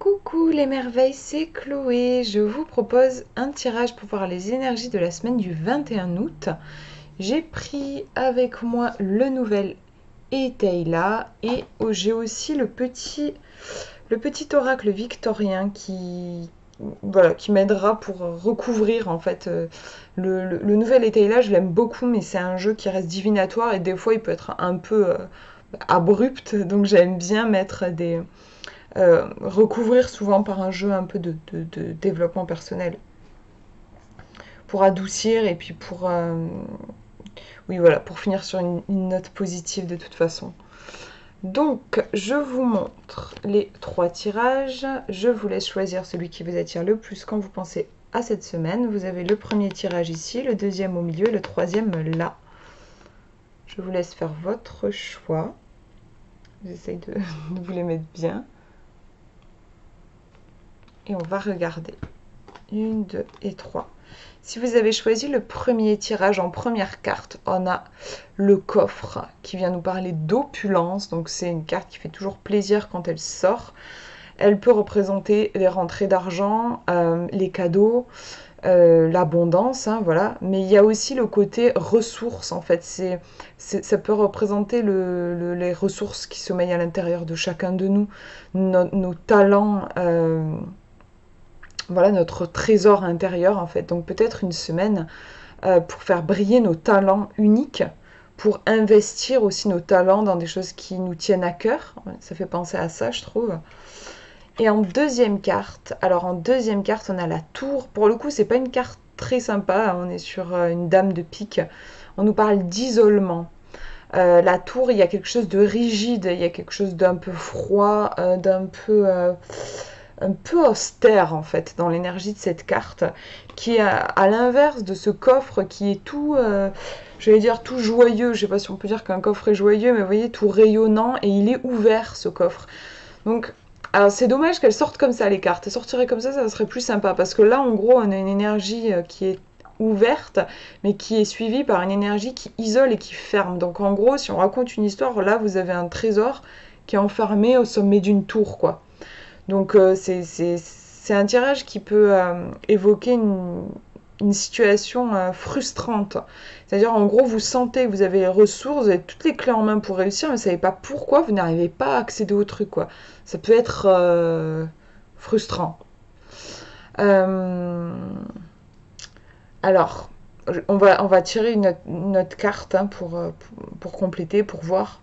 Coucou les merveilles, c'est Chloé. Je vous propose un tirage pour voir les énergies de la semaine du 21 août. J'ai pris avec moi le nouvel Etayla et j'ai aussi le petit oracle victorien qui m'aidera pour recouvrir en fait. Le nouvel Etayla, je l'aime beaucoup, mais c'est un jeu qui reste divinatoire et des fois il peut être un peu abrupt, donc j'aime bien mettre recouvrir souvent par un jeu un peu de développement personnel pour adoucir et puis oui, voilà, pour finir sur une note positive de toute façon. Donc, je vous montre les 3 tirages. Je vous laisse choisir celui qui vous attire le plus quand vous pensez à cette semaine. Vous avez le premier tirage ici, le deuxième au milieu, le troisième là. Je vous laisse faire votre choix. J'essaye de vous les mettre bien. Et on va regarder. 1, 2 et 3. Si vous avez choisi le premier tirage en première carte, on a le coffre qui vient nous parler d'opulence. Donc c'est une carte qui fait toujours plaisir quand elle sort. Elle peut représenter les rentrées d'argent, les cadeaux, l'abondance, hein, voilà. Mais il y a aussi le côté ressources, en fait. Ça peut représenter les ressources qui sommeillent à l'intérieur de chacun de nous, nos talents. Voilà notre trésor intérieur en fait. Donc peut-être une semaine pour faire briller nos talents uniques, pour investir aussi nos talents dans des choses qui nous tiennent à cœur. Ça fait penser à ça, je trouve. Et en deuxième carte, alors en deuxième carte, on a la tour. Pour le coup, c'est pas une carte très sympa. On est sur une dame de pique. On nous parle d'isolement. La tour, il y a quelque chose de rigide, il y a quelque chose d'un peu froid, un peu austère en fait dans l'énergie de cette carte, qui est à l'inverse de ce coffre qui est tout, j'allais dire tout joyeux, je sais pas si on peut dire qu'un coffre est joyeux, mais vous voyez, tout rayonnant, et il est ouvert ce coffre. Donc, alors c'est dommage qu'elles sortent comme ça les cartes, elles sortiraient comme ça serait plus sympa, parce que là en gros on a une énergie qui est ouverte, mais qui est suivie par une énergie qui isole et qui ferme. Donc en gros, si on raconte une histoire, là vous avez un trésor qui est enfermé au sommet d'une tour, quoi. Donc c'est un tirage qui peut évoquer une situation frustrante. C'est-à-dire en gros vous sentez que vous avez les ressources, vous avez toutes les clés en main pour réussir, mais vous ne savez pas pourquoi vous n'arrivez pas à accéder au truc, quoi. Ça peut être frustrant. Euh, alors, on va tirer une autre carte hein, pour compléter, pour voir.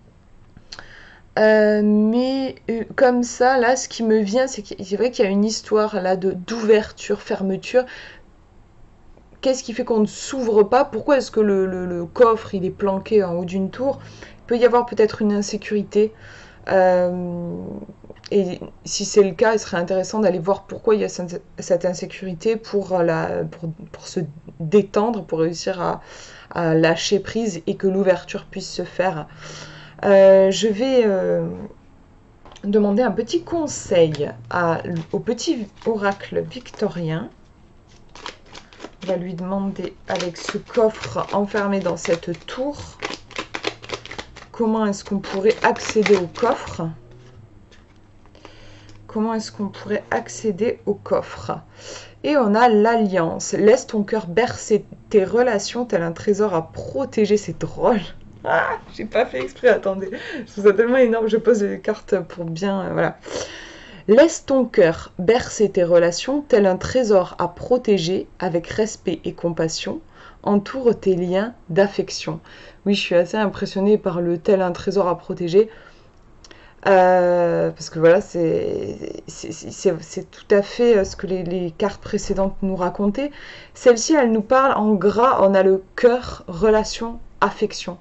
Mais comme ça, là, ce qui me vient, c'est vrai qu'il y a une histoire là d'ouverture, fermeture. Qu'est-ce qui fait qu'on ne s'ouvre pas? Pourquoi est-ce que le coffre il est planqué en haut d'une tour? Il peut y avoir peut-être une insécurité. Euh, et si c'est le cas, il serait intéressant d'aller voir pourquoi il y a cette insécurité pour se détendre, pour réussir à lâcher prise et que l'ouverture puisse se faire. Je vais demander un petit conseil au petit oracle victorien. On va lui demander, avec ce coffre enfermé dans cette tour, comment est-ce qu'on pourrait accéder au coffre? Comment est-ce qu'on pourrait accéder au coffre? Et on a l'alliance. Laisse ton cœur bercer tes relations tel un trésor à protéger. C'est drôle. Ah, j'ai pas fait exprès, attendez. Je trouve ça tellement énorme, je pose les cartes pour bien... voilà. Laisse ton cœur bercer tes relations tel un trésor à protéger avec respect et compassion. Entoure tes liens d'affection. Oui, je suis assez impressionnée par le tel un trésor à protéger. Parce que voilà, c'est tout à fait ce que les cartes précédentes nous racontaient. Celle-ci, elle nous parle en gras, on a le cœur, relation, affection.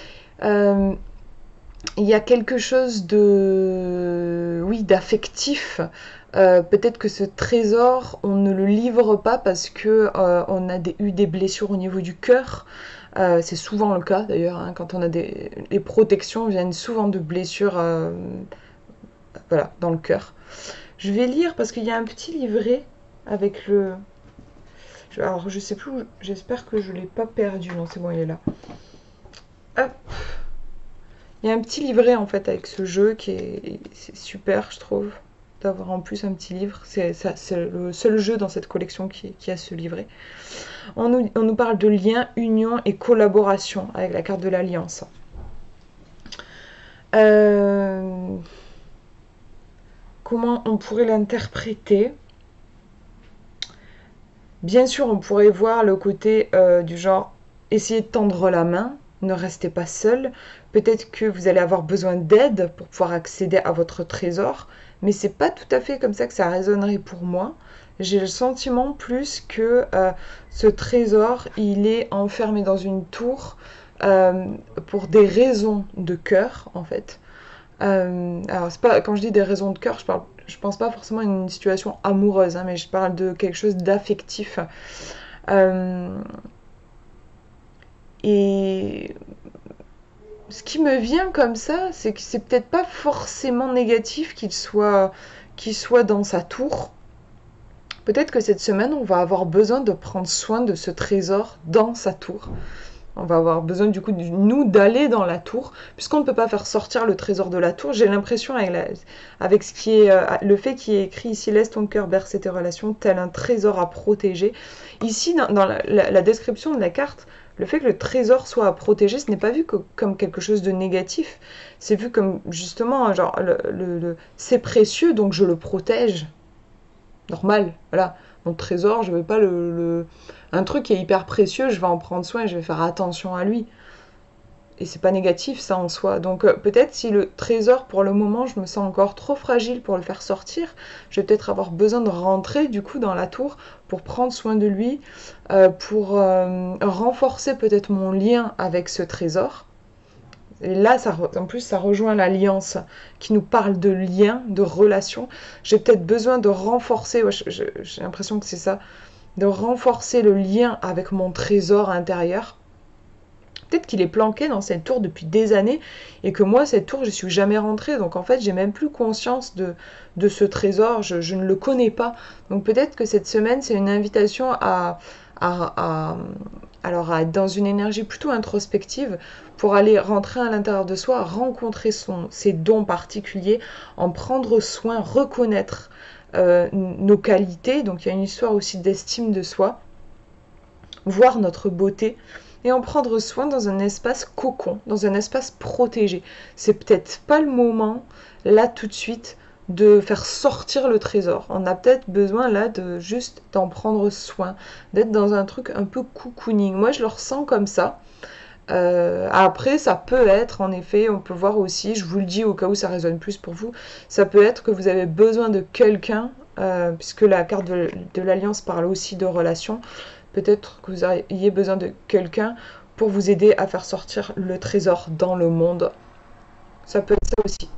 Il y a quelque chose oui, d'affectif. Peut-être que ce trésor, on ne le livre pas parce que on a eu des blessures au niveau du cœur. C'est souvent le cas d'ailleurs, hein, quand on a les protections viennent souvent de blessures voilà, dans le cœur. Je vais lire parce qu'il y a un petit livret avec le... Alors je sais plus, j'espère que je ne l'ai pas perdu. Non, c'est bon, il est là. Hop. Il y a un petit livret en fait avec ce jeu c'est super, je trouve. d'avoir en plus un petit livre. C'est le seul jeu dans cette collection qui a ce livret. On nous parle de lien, union et collaboration avec la carte de l'Alliance. Comment on pourrait l'interpréter? Bien sûr, on pourrait voir le côté du genre, essayez de tendre la main, ne restez pas seul. Peut-être que vous allez avoir besoin d'aide pour pouvoir accéder à votre trésor, mais c'est pas tout à fait comme ça que ça résonnerait pour moi. J'ai le sentiment plus que ce trésor, il est enfermé dans une tour pour des raisons de cœur, en fait. Alors, c'est pas, quand je dis des raisons de cœur, je pense pas forcément à une situation amoureuse, hein, mais je parle de quelque chose d'affectif. Euh, et ce qui me vient comme ça, c'est que c'est peut-être pas forcément négatif qu'il soit dans sa tour. Peut-être que cette semaine, on va avoir besoin de prendre soin de ce trésor dans sa tour. On va avoir besoin du coup de nous d'aller dans la tour, puisqu'on ne peut pas faire sortir le trésor de la tour. J'ai l'impression avec ce qui est le fait qui est écrit ici, laisse ton cœur bercer tes relations, tel un trésor à protéger. Ici, dans la description de la carte, le fait que le trésor soit à protéger, ce n'est pas vu comme quelque chose de négatif. C'est vu comme justement, genre, c'est précieux, donc je le protège. Normal, voilà. Mon trésor, je ne vais pas un truc qui est hyper précieux, je vais en prendre soin et je vais faire attention à lui. Et c'est pas négatif ça en soi. Donc peut-être si le trésor pour le moment je me sens encore trop fragile pour le faire sortir, je vais peut-être avoir besoin de rentrer du coup dans la tour pour prendre soin de lui, pour renforcer peut-être mon lien avec ce trésor. Et là, en plus, ça rejoint l'alliance qui nous parle de lien, de relation. J'ai peut-être besoin de renforcer, ouais, j'ai l'impression que c'est ça, de renforcer le lien avec mon trésor intérieur. Peut-être qu'il est planqué dans cette tour depuis des années et que moi, cette tour, je ne suis jamais rentrée. Donc en fait, j'ai même plus conscience de ce trésor, je ne le connais pas. Donc peut-être que cette semaine, c'est une invitation alors à être dans une énergie plutôt introspective pour aller rentrer à l'intérieur de soi, rencontrer ses dons particuliers, en prendre soin, reconnaître nos qualités. Donc il y a une histoire aussi d'estime de soi, voir notre beauté et en prendre soin dans un espace cocon, dans un espace protégé. C'est peut-être pas le moment, là tout de suite, de faire sortir le trésor. On a peut-être besoin là de juste d'en prendre soin, d'être dans un truc un peu cocooning. Moi je le ressens comme ça. Après ça peut être en effet, on peut voir aussi, je vous le dis au cas où ça résonne plus pour vous, ça peut être que vous avez besoin de quelqu'un, puisque la carte de l'Alliance parle aussi de relations. Peut-être que vous ayez besoin de quelqu'un pour vous aider à faire sortir le trésor dans le monde. Ça peut être ça aussi.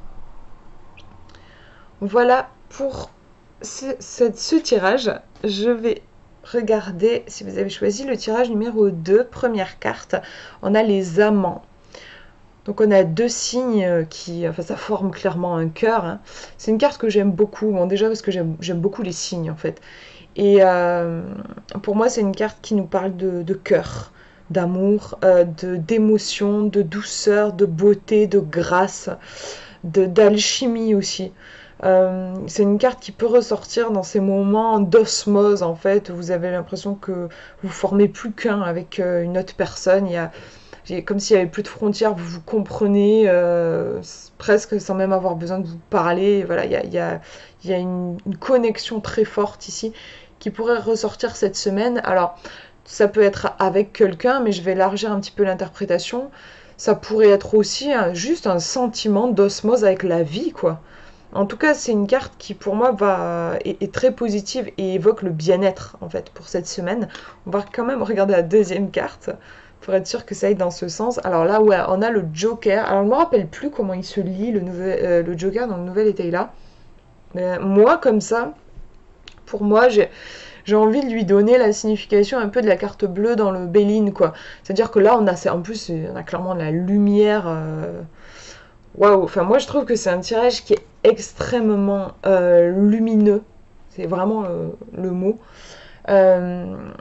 Voilà pour ce tirage. Je vais regarder si vous avez choisi le tirage numéro 2, première carte. On a les amants. Donc on a deux signes enfin ça forme clairement un cœur, hein. C'est une carte que j'aime beaucoup, bon déjà parce que j'aime beaucoup les signes en fait. Et pour moi c'est une carte qui nous parle de cœur, d'amour, d'émotion, de douceur, de beauté, de grâce, d'alchimie aussi. C'est une carte qui peut ressortir dans ces moments d'osmose en fait, où vous avez l'impression que vous formez plus qu'un avec une autre personne. Comme s'il n'y avait plus de frontières, vous vous comprenez presque sans même avoir besoin de vous parler. Voilà, il y a une connexion très forte ici qui pourrait ressortir cette semaine. Alors, ça peut être avec quelqu'un, mais je vais élargir un petit peu l'interprétation. Ça pourrait être aussi juste un sentiment d'osmose avec la vie, quoi. En tout cas, c'est une carte qui, pour moi, est très positive et évoque le bien-être, en fait, pour cette semaine. On va quand même regarder la deuxième carte pour être sûr que ça aille dans ce sens. Alors là, ouais, on a le Joker. Alors, je ne me rappelle plus comment il se lit, le Joker, dans le nouvel état là. Mais moi, comme ça, pour moi, j'ai envie de lui donner la signification un peu de la carte bleue dans le Béline, quoi. C'est-à-dire que là, en plus, on a clairement de la lumière. Waouh, enfin moi je trouve que c'est un tirage qui est extrêmement lumineux, c'est vraiment le mot.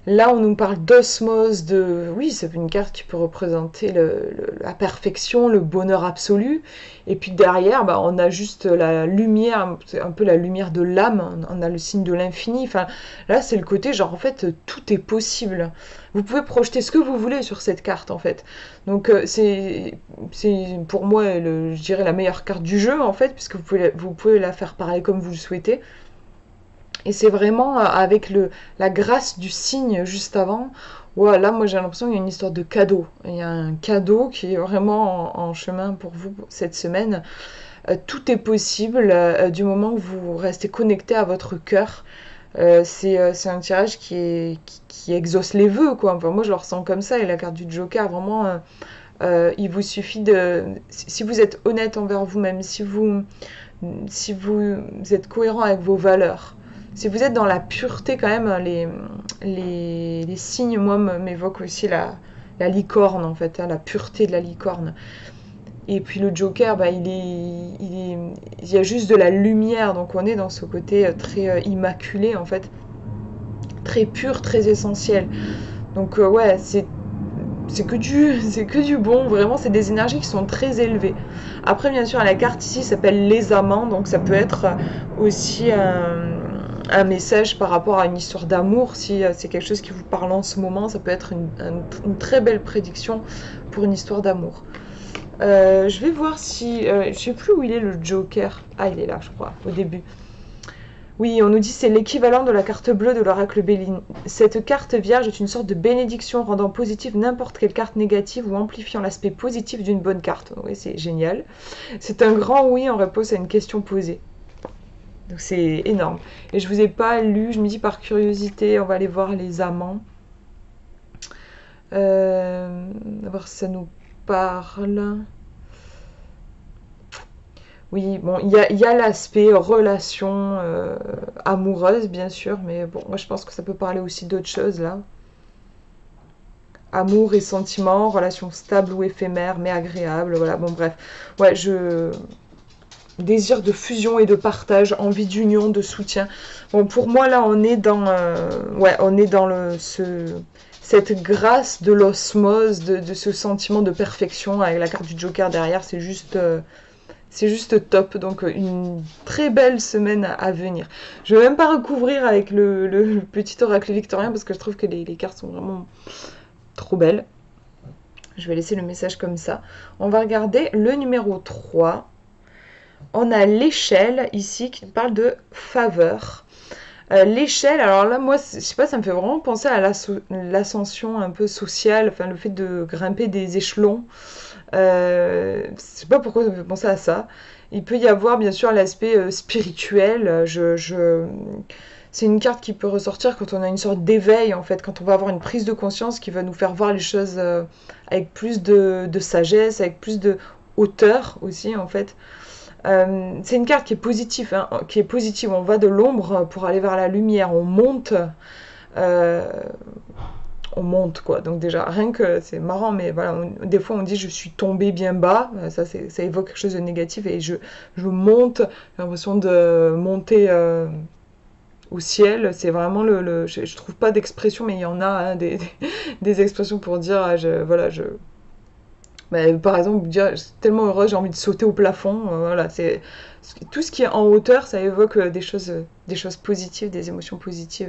Là, on nous parle d'osmose, de... Oui, c'est une carte qui peut représenter la perfection, le bonheur absolu. Et puis derrière, bah, on a juste la lumière, c'est un peu la lumière de l'âme, on a le signe de l'infini. Enfin, là, c'est le côté, genre, en fait, tout est possible. Vous pouvez projeter ce que vous voulez sur cette carte, en fait. Donc, c'est pour moi, je dirais, la meilleure carte du jeu, en fait, puisque vous pouvez la faire parler comme vous le souhaitez. Et c'est vraiment avec la grâce du signe juste avant. Voilà, moi j'ai l'impression qu'il y a une histoire de cadeau. Il y a un cadeau qui est vraiment en chemin pour vous cette semaine. Tout est possible du moment que vous restez connecté à votre cœur. C'est un tirage qui exauce les vœux, quoi. Enfin, moi je le ressens comme ça. Et la carte du Joker, vraiment, il vous suffit de... Si vous êtes honnête envers vous-même, si vous êtes cohérent avec vos valeurs, si vous êtes dans la pureté quand même, les signes, moi, m'évoquent aussi la licorne, en fait, hein, la pureté de la licorne. Et puis le Joker, bah, il y a juste de la lumière, donc on est dans ce côté très immaculé, en fait, très pur, très essentiel. Donc ouais, c'est que du bon, vraiment, c'est des énergies qui sont très élevées. Après, bien sûr, la carte ici s'appelle les amants, donc ça peut être aussi un message par rapport à une histoire d'amour. Si c'est quelque chose qui vous parle en ce moment, ça peut être une très belle prédiction pour une histoire d'amour. Je vais voir si... je sais plus où il est le Joker. Ah, il est là, je crois, au début. Oui, on nous dit c'est l'équivalent de la carte bleue de l'oracle Béline. Cette carte vierge est une sorte de bénédiction rendant positive n'importe quelle carte négative ou amplifiant l'aspect positif d'une bonne carte. Oui, c'est génial. C'est un grand oui en réponse à une question posée. Donc c'est énorme. Et je vous ai pas lu, je me dis par curiosité, on va aller voir les amants. Voir si ça nous parle. Oui, bon, il y a l'aspect relation amoureuse, bien sûr, mais bon, moi je pense que ça peut parler aussi d'autres choses là. Amour et sentiment, relation stable ou éphémère, mais agréable, voilà, bon bref. Ouais, désir de fusion et de partage, envie d'union, de soutien. Bon, pour moi là, on est dans, ouais, on est dans cette grâce de l'osmose, de ce sentiment de perfection avec la carte du Joker derrière, c'est juste top, donc une très belle semaine à venir. Je ne vais même pas recouvrir avec le petit oracle victorien parce que je trouve que les cartes sont vraiment trop belles. Je vais laisser le message comme ça. On va regarder le numéro 3. On a l'échelle ici qui parle de faveur. L'échelle, alors là, moi, je sais pas, ça me fait vraiment penser à l'ascension un peu sociale, enfin le fait de grimper des échelons. Je sais pas pourquoi ça me fait penser à ça. Il peut y avoir bien sûr l'aspect spirituel. C'est une carte qui peut ressortir quand on a une sorte d'éveil en fait, quand on va avoir une prise de conscience qui va nous faire voir les choses avec plus de sagesse, avec plus de hauteur aussi en fait. C'est une carte qui est positive, hein, qui est positive. On va de l'ombre pour aller vers la lumière. Euh, on monte quoi. Donc déjà, rien que c'est marrant, mais voilà, des fois on dit je suis tombée bien bas, ça évoque quelque chose de négatif et je monte, j'ai l'impression de monter au ciel. C'est vraiment je trouve pas d'expression, mais il y en a hein, des expressions pour dire, voilà, par exemple, dire je suis tellement heureuse, j'ai envie de sauter au plafond. Voilà, c'est tout ce qui est en hauteur, ça évoque des choses positives, des émotions positives.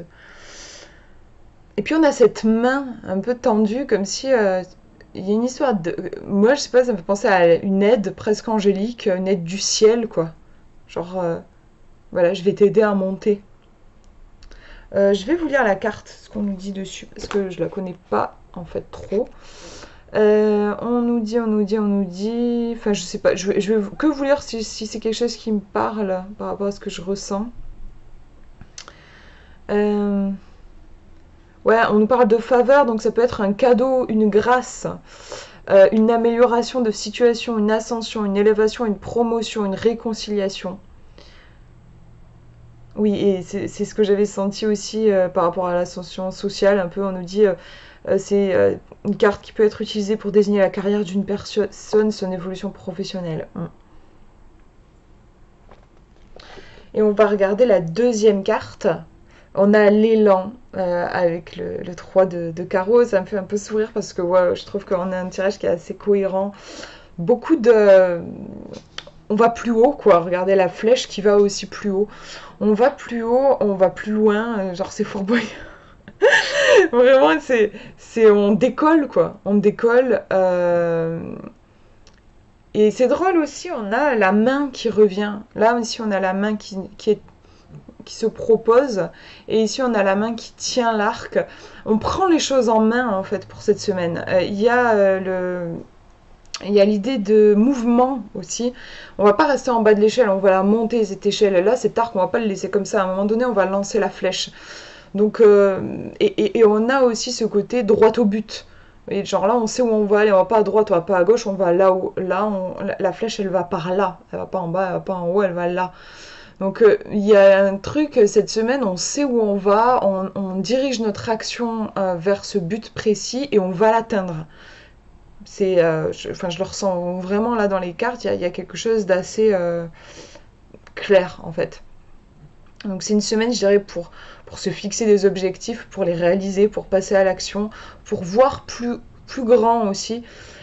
Et puis on a cette main un peu tendue, comme si il y a une histoire de... Moi, je sais pas, ça me fait penser à une aide presque angélique, une aide du ciel, quoi. Genre, voilà, je vais t'aider à monter. Je vais vous lire la carte, ce qu'on nous dit dessus, parce que je la connais pas, en fait, trop. On nous dit... Enfin, je sais pas, je vais que vous lire si c'est quelque chose qui me parle par rapport à ce que je ressens. Ouais, on nous parle de faveur, donc ça peut être un cadeau, une grâce, une amélioration de situation, une ascension, une élévation, une promotion, une réconciliation. Oui, et c'est ce que j'avais senti aussi par rapport à l'ascension sociale, un peu, on nous dit, c'est une carte qui peut être utilisée pour désigner la carrière d'une personne, son évolution professionnelle. Et on va regarder la deuxième carte. On a l'élan avec le 3 de carreau. Ça me fait un peu sourire parce que ouais, je trouve qu'on a un tirage qui est assez cohérent. Beaucoup de... On va plus haut, quoi. Regardez la flèche qui va aussi plus haut. On va plus haut, on va plus loin. Genre, c'est fourboyant. Vraiment, on décolle, quoi. On décolle. Et c'est drôle aussi, on a la main qui revient. Là aussi, on a la main qui se propose. Et ici, on a la main qui tient l'arc. On prend les choses en main, en fait, pour cette semaine. Il y a l'idée de mouvement aussi. On va pas rester en bas de l'échelle, on va la monter cette échelle. Là, cet arc, on va pas le laisser comme ça. À un moment donné, on va lancer la flèche. Donc, et on a aussi ce côté droit au but. Et genre là, on sait où on va aller, on va pas à droite, on va pas à gauche, on va là où la flèche, elle va par là. Elle va pas en bas, elle va pas en haut, elle va là. Donc il y a un truc, cette semaine, on sait où on va, on dirige notre action vers ce but précis et on va l'atteindre. Je le ressens vraiment là dans les cartes, il y a quelque chose d'assez clair en fait. Donc c'est une semaine, je dirais, pour se fixer des objectifs, pour les réaliser, pour passer à l'action, pour voir plus grand aussi.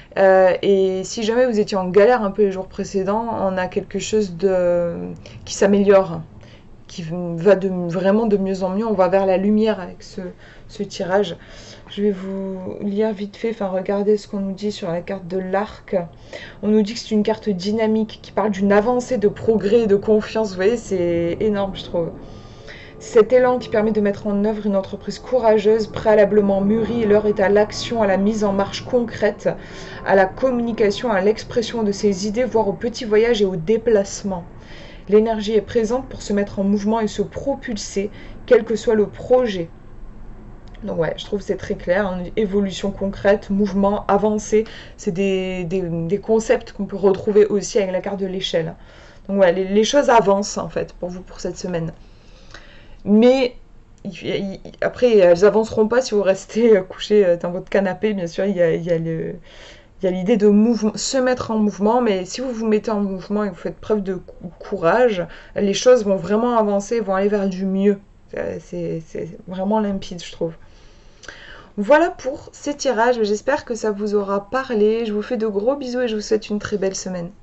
Et si jamais vous étiez en galère un peu les jours précédents, on a quelque chose qui s'améliore, qui va vraiment de mieux en mieux. On va vers la lumière avec ce tirage. Je vais vous lire vite fait, enfin regardez ce qu'on nous dit sur la carte de l'arc. On nous dit que c'est une carte dynamique qui parle d'une avancée, de progrès, de confiance. Vous voyez, c'est énorme, je trouve. Cet élan qui permet de mettre en œuvre une entreprise courageuse, préalablement mûrie, l'heure est à l'action, à la mise en marche concrète, à la communication, à l'expression de ses idées, voire au petit voyage et au déplacement. L'énergie est présente pour se mettre en mouvement et se propulser, quel que soit le projet. Donc ouais, je trouve que c'est très clair, hein. Évolution concrète, mouvement, avancée, c'est des concepts qu'on peut retrouver aussi avec la carte de l'échelle. Donc ouais, les choses avancent en fait pour vous pour cette semaine. Mais après, elles avanceront pas si vous restez couché dans votre canapé. Bien sûr, il y a l'idée de se mettre en mouvement, mais si vous vous mettez en mouvement et que vous faites preuve de courage, les choses vont vraiment avancer, vont aller vers du mieux. C'est vraiment limpide, je trouve. Voilà pour ces tirages. J'espère que ça vous aura parlé. Je vous fais de gros bisous et je vous souhaite une très belle semaine.